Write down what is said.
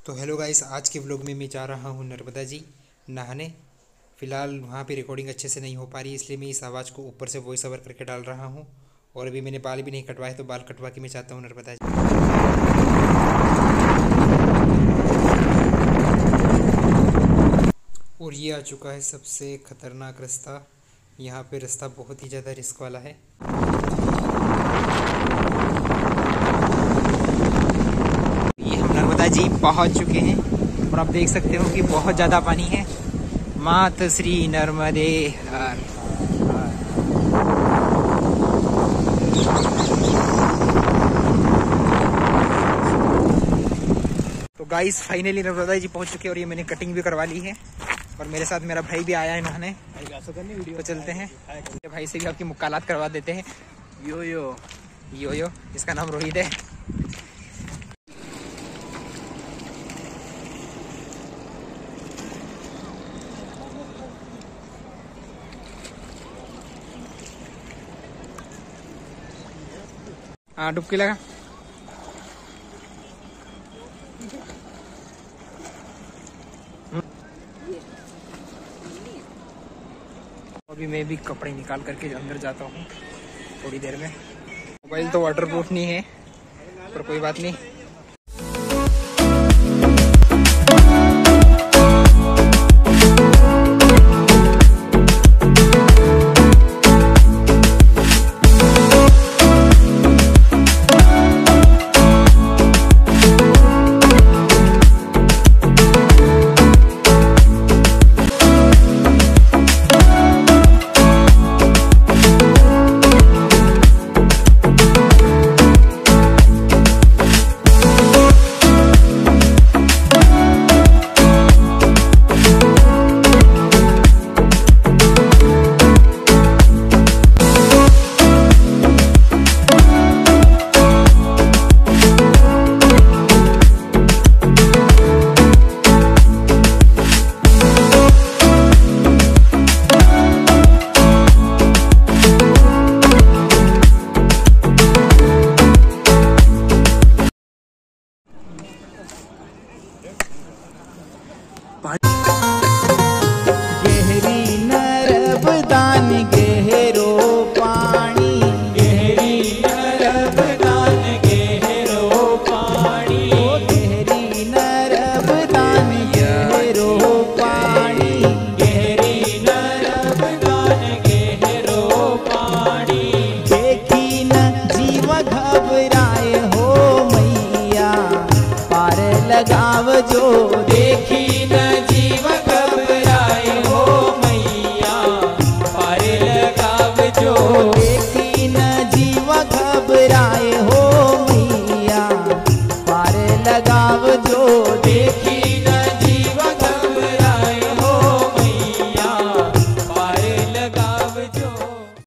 तो hello guys, आज के व्लॉग में मैं जा रहा हूँ नर्मदा जी नहाने। फ़िलहाल वहाँ पे रिकॉर्डिंग अच्छे से नहीं हो पा रही, इसलिए मैं इस आवाज़ को ऊपर से वॉइस ओवर करके डाल रहा हूँ। और अभी मैंने बाल भी नहीं कटवाए, तो बाल कटवा के मैं चाहता हूँ नर्मदा जी। और ये आ चुका है सबसे ख़तरनाक रास्ता। यहाँ पे रास्ता बहुत ही ज़्यादा रिस्क वाला है। नर्मदा जी पहुंच चुके हैं और आप देख सकते हो कि बहुत ज़्यादा पानी है। मात श्री नर्मदे हर। तो गाइस फाइनली नर्मदा जी पहुंच चुके हैं और ये मैंने कटिंग भी करवा ली है और मेरे साथ मेरा भाई भी आया है नहाने। तो चलते हैं, भाई से भी आपकी मुलाकात करवा देते हैं। यो यो यो यो, इसका नाम रोहित है। हाँ, डुबकी लगा। अभी मैं भी कपड़े निकाल करके अंदर जाता हूँ थोड़ी देर में। मोबाइल तो वाटरप्रूफ नहीं है, पर कोई बात नहीं। गहरी नर्मदान गहरो पानी, गहरी नर्मदान गहरो पानी, गहरी नर्मदान गहरो पानी, गहरी नर्मदान गहरो पानी। देखी न जीव घबराए हो मैया, पार लगाव जो। देखी न जीव घबराए हो मैया, पार लगाव जो। देखी न जीव घबराए हो मैया, पार लगाव जो।